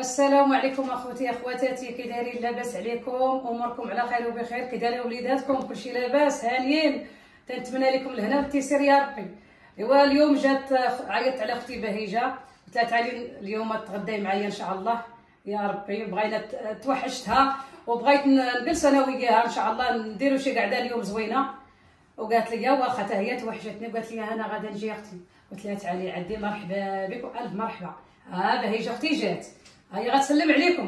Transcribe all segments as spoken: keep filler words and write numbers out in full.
السلام عليكم اخوتي اخواتاتي، كي دايرين؟ لاباس عليكم؟ اموركم على خير وبخير؟ كي دايرين وليداتكم؟ كلشي لاباس هانيين؟ تنتمنى لكم الهنا والتيسير يا ربي. ايوا اليوم جات عيطت على اختي بهيجه، قلت لها تعالي اليوم تغداي معايا ان شاء الله يا ربي. بغينا توحشتها وبغيت نجلس انا وياها ان شاء الله نديروا شي قعده اليوم زوينه، وقالت لي واخا حتى هي توحشتني وقالت لي انا غادا نجي اختي. قلت لها تعالي عندي، مرحبا بك والف مرحبا. ها بهيجه اختي جات، هي غتسلم عليكم.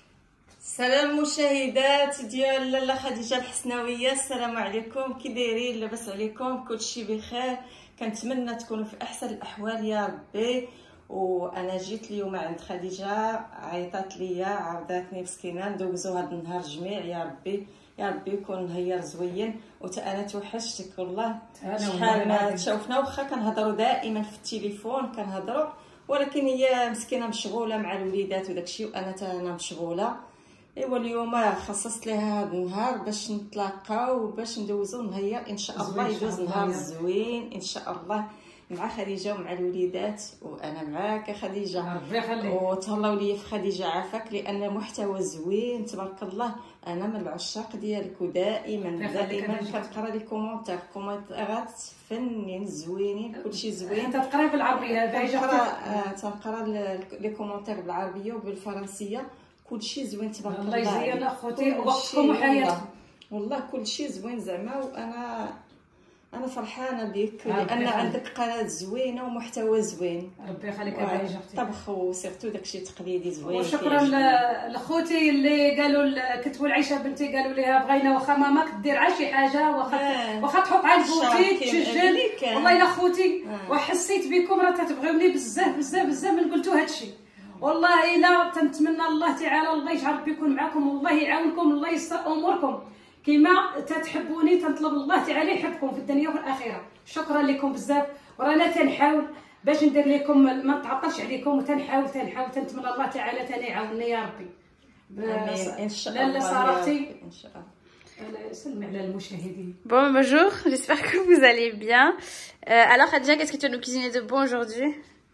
السلام مشاهدات ديال لاله خديجه الحسناويه، السلام عليكم، كي دايرين؟ لاباس عليكم؟ كلشي بخير؟ كنتمنى تكونوا في احسن الاحوال يا ربي. وانا جيت اليوم عند خديجه، عيطات ليا عاوداتني مسكينه، ندوزو هذا النهار جميع يا ربي. يا ربي يكون نهار زوين، وتا انا توحشتك والله. شحال ما تشوفنا، واخا كنهضروا دائما في التليفون كنهضروا، ولكن هي مسكينه مشغوله مع الوليدات وداكشي، وانا تا انا مشغوله. ايوا اليوم خصصت لها هذا النهار باش نتلاقاو وباش ندوزو نهار ان شاء الله، يدوز نهار زوين ان شاء الله مع خديجه ومع الوليدات، وانا معاك يا خديجه. ربي يخليك وتهلاو ليا في خديجه عافاك، لان محتوى زوين تبارك الله. انا من العشاق ديالك، ودائما دائما كنقرا لي كومونتير كومونتيرات فنين زوينين، كلشي زوين. انت تقراي بالعربيه؟ تنقرا تنقرا لي كومونتير بالعربيه وبالفرنسيه، كلشي زوين تبارك الله. الله يزين اخوتي وقتكم وحياتكم، والله كلشي زوين زعما. وانا انا فرحانه بك لان عندك قناه زوينه ومحتوى زوين. ربي يخليك يا بهيجه اختي. طبخ وسيرتو داكشي تقليدي زوين. وشكرا لاخوتي اللي قالوا كتبوا العيشه بنتي، قالوا ليها بغينا واخا ماماك دير عا شي حاجه، واخا واخا تحط على البوتي تسجل. والله الا خوتي وحسيت بكم، راه تتبغيوني بزاف بزاف بزاف من قلتوا هادشي. والله الا تنتمنى الله تعالى الله يجعل ربي يكون معكم، والله يعاونكم، الله يسر اموركم كيما تتحبوني. تنطلب الله تعالى يحبكم في الدنيا وفي الاخره. شكرا لكم بزاف، ورانا تنحاول باش ندير لكم ما نتعطلش عليكم، وتنحاول تنحاول تنتمنى الله تعالى تاني يعاونني يا ربي. امين ان شاء الله. لاله صراحتي ان شاء الله. سلمي على المشاهدين. Bon, bonjour, j'espère que vous allez bien. Euh, alors Khadija, qu'est-ce que tu vas nous cuisiner de bon aujourd'hui?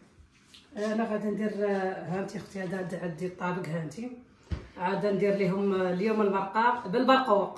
انا غادا ندير هانتي اختي، هذا عندي الطابق هانتي، عاد ندير لهم اليوم المرقه بالبرقوق.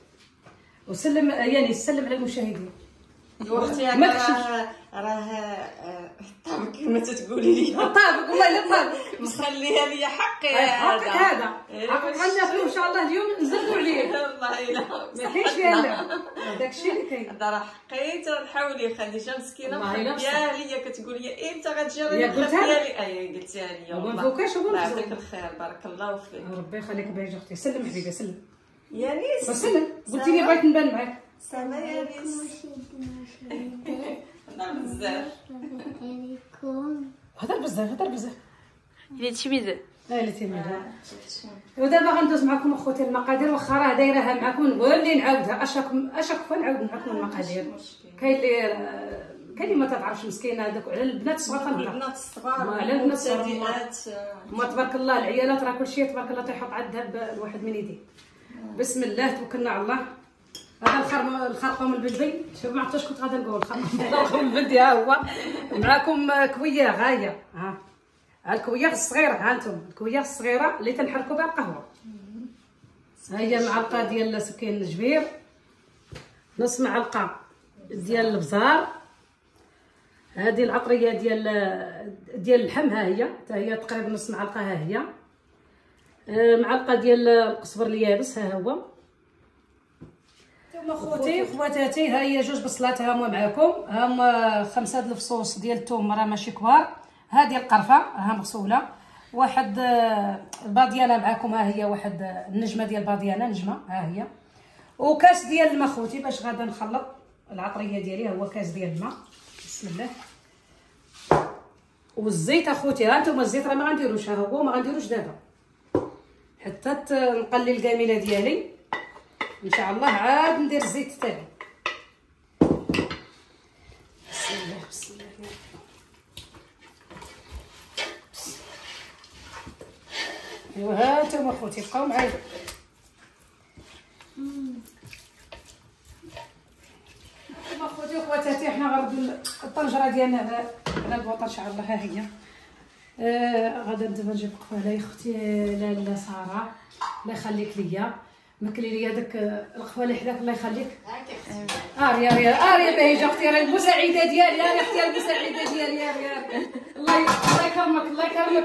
وسلم يعني سلم على المشاهدين. اختي راه راه الطابق كما تتقولي لي الطابق، والله الا الطابق مخليها لي حقي هذا هذا حقك. غناكلو ان شاء الله اليوم، نزلوا عليه والله الا ما كاينش فيها لا، داكشي اللي كاين. هذا راه حقيت. نحاولي خديجه مسكينه مخبيه ليا، كتقول لي امتى غتجي؟ راني مخبيه لي. اي قلتيها لي والله. ما نفوكاش الله يعطيك الخير، بارك الله فيك. ربي يخليك بهيجه اختي. سلم حبيبه سلم يا نيس. سلم، قلتي لي بغيت نبان معاك. سلام يا نيس. هضر بزاف هضر بزاف هضر بزاف. Il est timide. لا لا تيميده. ودابا غندوز معكم اخوتي المقادير، واخا راه دايرها معكم نقول اللي نعاودها. اشاكم اشاك نعاود معكم المقادير. كاين اللي كاين اللي ما تعرفش مسكينه هذاك، على البنات الصغار تنهضر. البنات الصغار على البنات الصغار المبتدئات. ما تبارك الله العيالات راه كلشي تبارك الله تيحط على الذهب الواحد من يديه. بسم الله توكلنا على الله. هذا الخرم الخرقوم البلدي، شوف ما عرفتش كنت غادا نقول الخرقوم البلدي. ها هو معاكم كويه غايه. ها ها الكويه الصغيره، ها انتم الكويه الصغيره اللي تنحركوا بها القهوه. ها هي معلقه ديال سكين الجبير، نص معلقه ديال البزار، هذه العطريه ديال ديال اللحم، ها هي حتى هي تقريبا نص معلقه. ها هي معلقه ديال القزبر اليابس، ها هو. ثم خوتي خواتاتي ها هي جوج بصلات، ها هما معاكم. ها هما خمسه د الفصوص ديال الثوم، راه ماشي كبار. هذه القرفه ها مغسوله. واحد الباديانه معاكم، ها هي واحد النجمه ديال الباديانه نجمه، ها هي. وكاس ديال الماء خوتي باش غادا نخلط العطريه ديالي، ها هو كاس ديال الماء. بسم الله. والزيت اخوتي، ها انتم الزيت راه ما غنديروش، ها هو ما غنديروش دابا حتى نقلي الكامله ديالي ان شاء الله، عاد ندير الزيت تاعي. بسم الله بسم الله. ايوا ها انتم اخوتي بقاو معايا. اخوتي وخواتاتي حنا غنردو الطنجره ديالنا على على البوطه ان شاء الله. ها هي آه غادا دابا نجيب قفاله يا اختي لاله ساره الله يخليك ليا ماكلي ليا داك القفاله اللي حداك الله يخليك. اريا ريا اريا بهيجه اختي راه المساعده ديالي يا اختي المساعده ديالي يا ريا الله الله يكرمك الله يكرمك.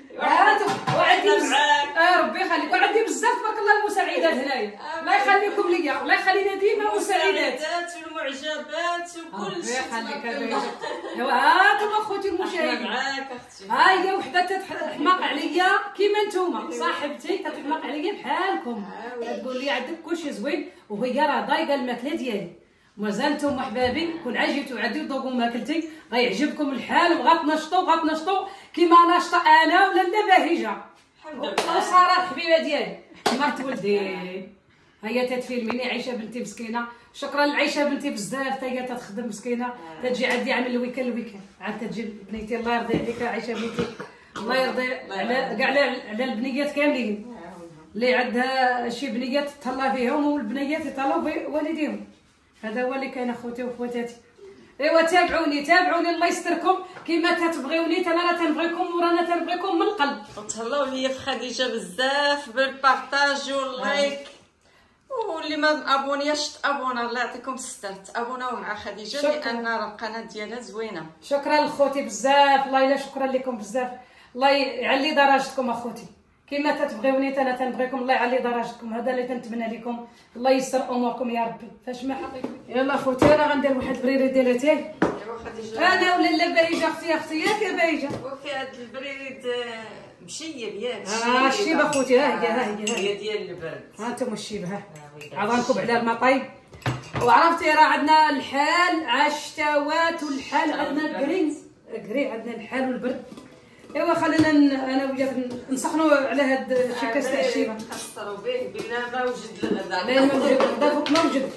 وعندي اه ربي يخليك وعندي بزاف تبارك الله المساعدات هنايا الله يخليكم ليا الله يخلينا ديما مساعدات والمعجبات وكل شيء. الله يخليك ايوا هانتوما اخوتي المشاهدين معاك اختي. ها هي وحده تتحماق عليا كيما نتوما صاحبتي تتحماق عليا بحالكم تقول لي عندك كلشي زوين وهي راه ضايقه الماكله ديالي. مازال نتوما حبابي كون عجبتوا عندي ذوقوا ماكلتي غيعجبكم الحال وغتنشطوا غتنشطوا كيما ناشطه انا ولا لا باهجه. الحمد لله. وساره الحبيبه ديالي مرت ولدي هي تتفيلميني عايشه بنتي مسكينه. شكرا لعيشه بنتي بزاف حتى هي تتخدم مسكينه تجي عندي عامل الويكان الويكان عاد تجي بنيتي الله يرضي عليك عايشه بنتي الله يرضي على كاع على البنيات كاملين اللي عندها شي بنيات تهلا فيهم والبنيات يتهلاو بوالديهم. هذا هو اللي كاين اخوتي وخواتاتي. ايوا تابعوني تابعوني الله يستركم كيما كتبغيوني انا راه تنبغيكم ورانا تنبغيكم من القلب. وتهلاو ليا في خديجه بزاف بالبارطاج واللايك واللي ما ابونياش تابونا الله يعطيكم الستر تابوناو مع خديجه لان راه القناه ديالها زوينه. شكرا لخوتي بزاف الله الا شكرا لكم بزاف الله يعلي درجتكم اخوتي كيما تتبغيوني انا تنبغيكم الله يعلي درجتكم. هذا اللي تنتمنى لكم الله يسر اموركم يا ربي. فاش ما حقيقي يلا خوتي انا غندير واحد البريري ديال اتاي. ايوا خديجه انا ولا لا بايجه اختي اختي ياك يا بايجه وفي هاد البريريد مشيب ياك ها الشيبه خوتي ها هي ها هي هي ديال البرد. ها انتم الشيبه ها عظامكم على المطايب. وعرفتي راه عندنا الحال عشتوات والحال عندنا كرين كري عندنا الحال والبرد. ايوا خلينا انا وياك نسخنوا على هاد الشي كاس تاع الشيبه نخسروا به بلا ما وجد الغداء لا ما وجد الغداء فوق ما وجد.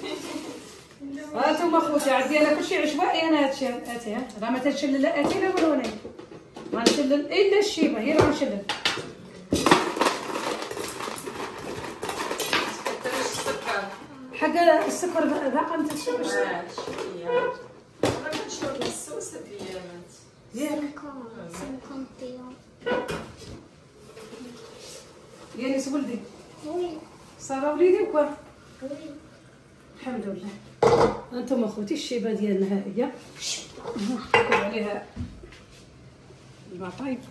ها انتم اخوتي عندي انا كلشي عشوائي انا هادشي اتي ها راه ما تنشلل لا اتي لا والو انا ما نشلل الا الشيبه هي راه نشلل. حق السكر باقا انت تشرب شويه انا كنشرب السوسه ديالات ياك يانس ولدي صار وليدي وكوا الحمد لله. انتم اخوتي الشيبه ديالنا ها هي نحطوا عليها المطايب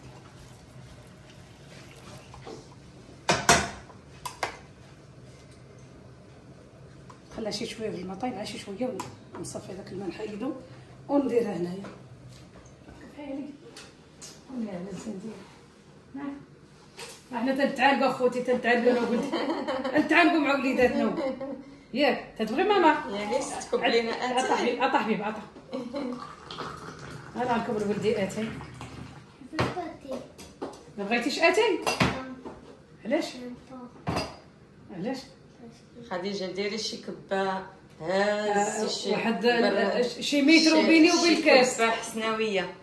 خليها شي شويه في المطايب عا شي شويه ونصفي داك الماء نحيدو ونديرها هنايا. فعلي ولا لازم ندير نعم احنا تنتعالقوا اخوتي تنتعالقوا انا وولدي نتعالقوا مع وليداتنا ياك تتبغي ماما يعني تكب لينا عطا حبيب عطا حبيب عطا انا نكبر ولدي اتاي. ما بغيتيش اتاي علاش علاش خديجه ديري شي كبه هاز شي واحد شي متر بيني وبين الكاس حسناويه.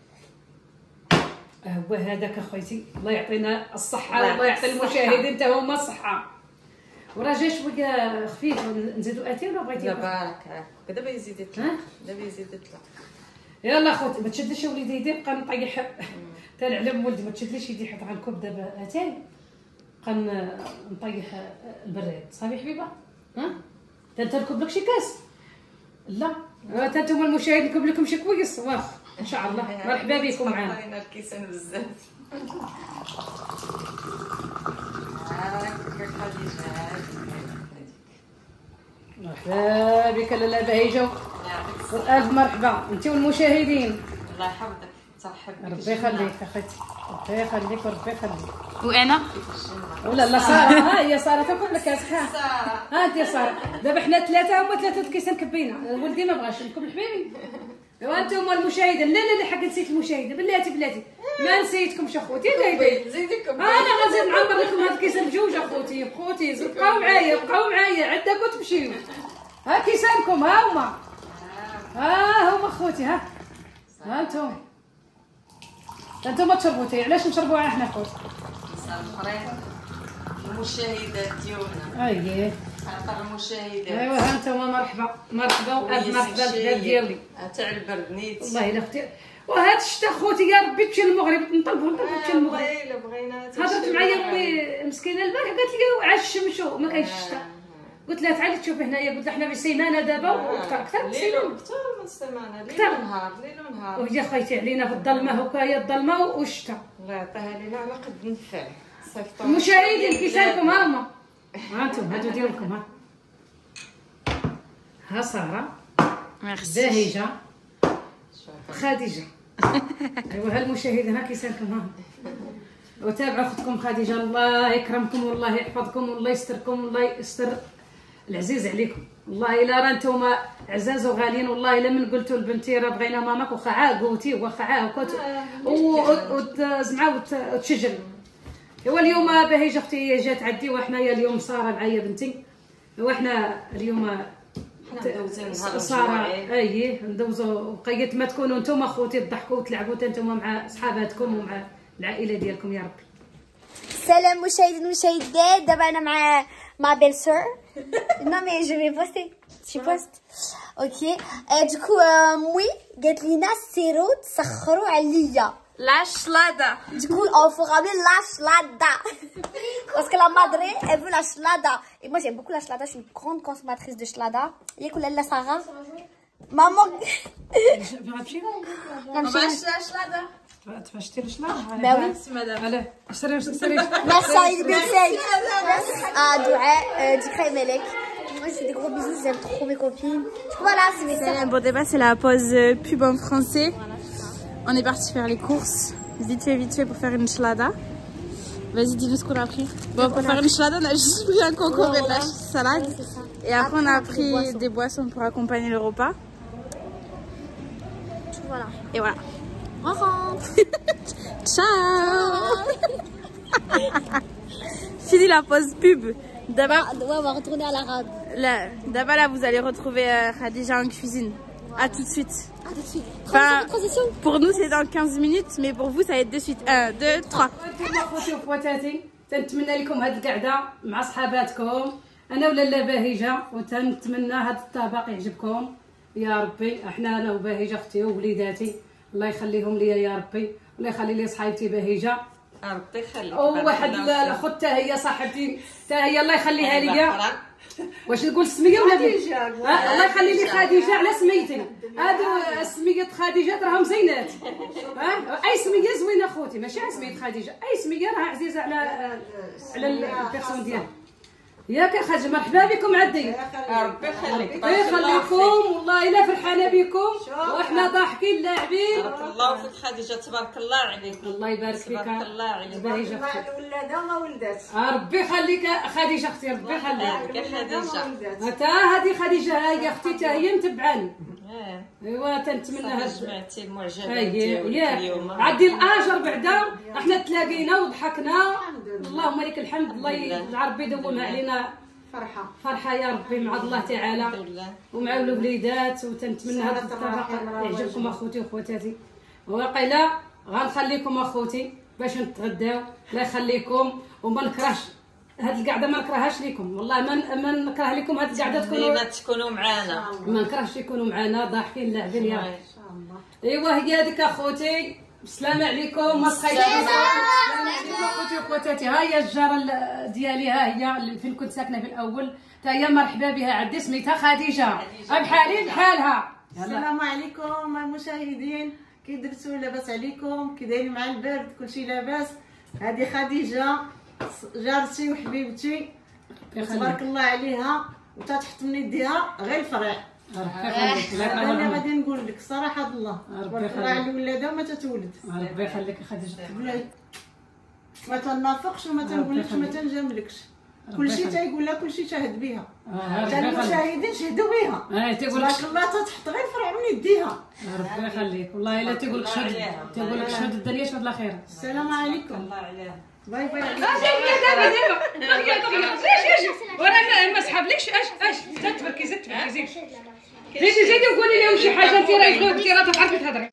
هو هذاك اخويتي الله يعطينا الصحه الله يعطي المشاهدين حتى هما الصحه. وراه جا شويه خفيف نزيدو اتاي ولا بغيتي؟ لا بارك دابا يزيد يطلع دابا يزيد يطلع. يلا خوتي ما تشدليش وليدي يدي نبقى نطيح حتى نعلم ولدي ما تشدليش يدي حيت غنكب دابا اتاي نبقى نطيح البراد صافي حبيبه. ها انت نكب لك شي كاس لا حتى نتوما المشاهدين نكب لكم شي كويس واخ ان شاء الله. مرحبا بكم معنا. عطينا الكيسان بزاف هاكا خديجه مرحبا بك لاله بهيجه والف مرحبا انت والمشاهدين. الله يحفظك ترحب بك ربي يخليك اختي ربي يخليك وربي يخليك. وانا ولا لا ساره ها هي ساره تاكل لك صحه ساره ها انت يا ساره دابا حنا ثلاثه هما ثلاثه كيسان كبينا ولدي ما بغاش نكب حبيبي. ايوا انتم المشاهدين لا لا لا حق نسيت المشاهده بلاتي بلاتي ما نسيتكمش اخوتي دايدي زيدكم انا غنزيد نعمر لكم هاد الكيسان بجوج اخوتي اخوتي بقاو معايا بقاو معايا عندكم تمشيو ها كيسانكم ها هما ها هما اخوتي ها ها انتم انتم تشربوا تي علاش نشربوها احنا اخوتي اخرين المشاهدات ديالنا اييه خاطر المشاهدات ايوا ها انتم مرحبا مرحبا والف مرحبا بالبلاد ديالي تاع البرد نيت والله الا اختي وهاد الشتا خوتي يا ربي تمشي للمغرب نطلبوا نطلبوا تمشي للمغرب. الا بغينا هضرت معايا امي مسكينه البارح قالت لي عاش الشمس وما كاينش الشتا. قلت لها تعالي تشوفي هنايا. قلت لها حنا بسيمانه دابا واكثر اكثر من ليل سيمانه اكثر من سيمانه ليل ونهار ليل ونهار. وهي خايتي علينا في الظلمه هكايا الظلمه والشتا. الله يعطيها لينا على قد النفع. صيفطوا المشاهدين كيسالكم ها هما ها انتم هادو ديالكم ها ها ساره ميرسي. باهجه خديجه. ايوا ها المشاهدين ها كيسالكم ها وتابعوا اختكم خديجه. الله يكرمكم والله يحفظكم والله يستركم والله يستر العزيز عليكم. والله الا راه نتوما عزاز وغاليين. والله الا من قلتوا لبنتي راه بغينا ماماك وخا عا قوتي وخا عا وكت وتزعما وتشجري. ايوا اليوم باهجه اختي جات عندي وحنايا اليوم ساره معايا بنتي. وحنا اليوم حنا ندوزو نهار ساره الجمعة. اييه ندوزو بقيت ما تكونوا نتوما خوتي تضحكوا وتلعبوا حتى نتوما مع صحاباتكم ومع العائله ديالكم يا ربي. Salam مشاهدين المشاهدات. دابا انا مع ما بيل سور. Non mais je vais poster. Tu postes. OK. Et du coup euh, oui, قالت لينا سيروا تسخروا عليا. La chlada. Du coup, on faut ramener la chlada. Parce que la madre, elle veut la chlada. Et moi, j'aime beaucoup la chlada. Je suis une grande consommatrice de chlada. ياكل لا Sarah. Maman. On va acheter la chlada. تفاش تشري شلا؟ Bah oui. Merci madame. علاه اشتري اشتري. Merci à Ilbefei. À Douai, Dikra et Melek. Moi, je fais des gros bisous. J'aime trop mes copines. Voilà, c'est mes sœurs. Bon débat, c'est la pause euh, pub en français. On est parti faire les courses, vite fait, vite fait pour faire une chlada. Vas-y, dis-nous ce qu'on a pris. Bon, pour faire une chlada, on a juste pris un concombre et de la salade. Et après, on a pris des boissons pour accompagner le repas. Voilà. Et voilà. On rentre. Ciao. Fini la pause pub. D'abord, Ah, ouais, on va retourner à l'arabe. là, d'abord là, vous allez retrouver euh, Khadija en cuisine. À tout de suite. Ah, tout de suite. Enfin, Transition. pour nous, c'est dans quinze minutes, mais pour vous, ça va être de suite. un, deux, trois. خوتي وخواتاتي تنتمنى لكم هاد القعده مع صحاباتكم انا ولا لا باهجه. وتنتمنى هاد الطبق يعجبكم يا ربي. احنا انا وباهجه اختي ووليداتي الله يخليهم ليا يا ربي. الله يخلي لي صحيبتي باهجه. ربي يخليك. وواحد الاخت تا هي صاحبتي تا هي الله يخليها ليا. واش نقول السميه ولا بنت؟ آه الله يخلي لي خديجه على سميتي. هادو سميه خديجه راهم زينات. ها اي سميه زوينه خوتي ماشي على سميه خديجه. اي سميه راها عزيزه على على البيرسون ديالها. ياك يا خديجه مرحبا بكم عندي. ربي يخليك. الله يخليكم والله الا فرحانه بكم وحنا ضاحكين لاعبين. بارك الله فيك خديجه تبارك الله عليك. الله يبارك فيك. تبارك الله عليك. باهجه اختي. الولاده ما ولدات. ربي يخليك خديجه اختي ربي يخليك. يا خديجه. تا هذه خديجه هاي اختي تا هي متبعاني. اه ايوا تنتمنى هاد جمعتي المعجبات هاي ديالك ياك اليوم. عدي الاجر بعدا. احنا تلاقينا وضحكنا اللهم لك الحمد. الله يا ربي يدومها علينا فرحه فرحه يا ربي مع الله تعالى الحمد لله. ومع الوليدات. وتنتمنى هذا الطبق يعجبكم اخوتي وخواتاتي. وقيلا غنخليكم اخوتي باش نتغداو. الله يخليكم وما نكرهش هاد القعده ما نكرهاش لكم. والله ما ما نكره لكم هاد القعده تكونوا ديما تكونوا معانا. ما نكرهش يكونوا معنا ضاحكين لاعبين يا رب. ان شاء الله. ايوا هي هذيك اخوتي. السلام عليكم. ما سخيتش. السلام عليكم اخوتي وخواتاتي. ها هي الجاره ال- ديالي ها هي اللي فين كنت ساكنه في الاول. تا هي مرحبا بها عندي سميتها خديجه. بحالي بحالها. السلام عليكم المشاهدين. كي درتوا لاباس عليكم؟ كي دايرين مع البرد؟ كلشي لاباس؟ هذه خديجه جارتي وحبيبتي تبارك الله عليها وتتحط من يديها غير الفرع. انا غادي نقول لك صراحه الله تبارك الله على الولاده وما تتولد. ربي يخليك خديجه. ما تنافقش وما تنقولكش ما تنجاملكش. كلشي تيقول لها كلشي شاهد بها. حتى المشاهدين شهدوا بها. اه تيقول لك تبارك الله تتحط غير الفرع من يديها. ربي يخليك. والله الا تيقول لك شهد تيقول لك شهد الدنيا شهد الاخره. السلام عليكم. الله عليها. باي باي. دابا دابا دابا دابا اجي اجي وانا ما سحبلكش. اش اش زيد تبركي زيد تبركي زيد زيدي زيدي وقولي لهم شي حاجه انت راه يبغيوك انت راه تعرفي تهضري.